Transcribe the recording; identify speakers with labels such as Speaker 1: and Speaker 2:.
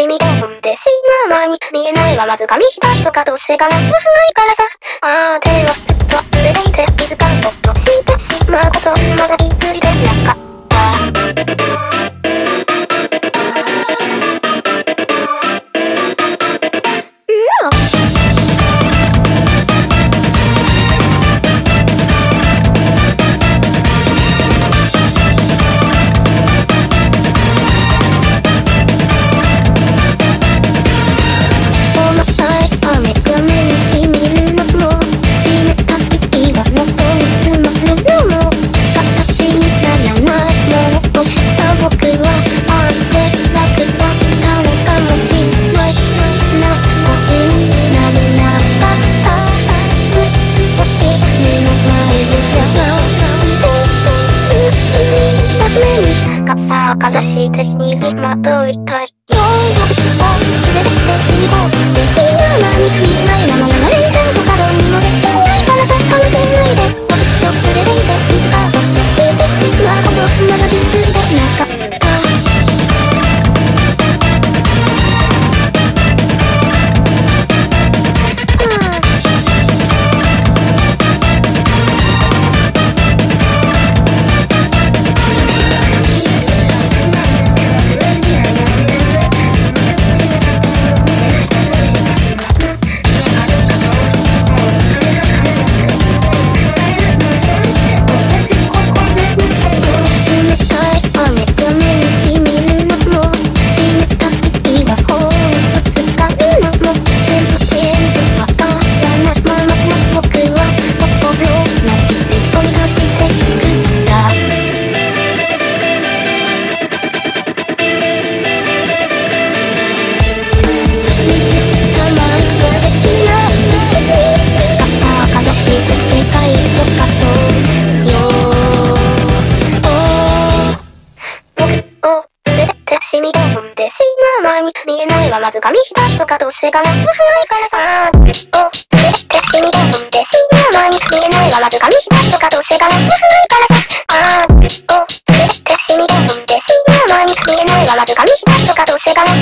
Speaker 1: 染み込んでしまう前に見えないはまず紙一つとかどうせがなくないからさ。ああ手はずっと触れていて気づかんことしてしまうことまだ気づいてなかった。かざして逃げまといたい。夜を連れてって死に込んでしまう前に見えないままやられちゃうとかどうにもできないからさ。話せないでもずっと触れていていつか落としてしまうことまだ気づいてなかった。見えないはまず紙一つとかどうせがなくないからさ。を連れて染み込んでしまう前に見えないはまず紙一つとかどうせがなくないからさ。を連れて染み込んでしまう前に見えないはまず紙一つとかどうせがなく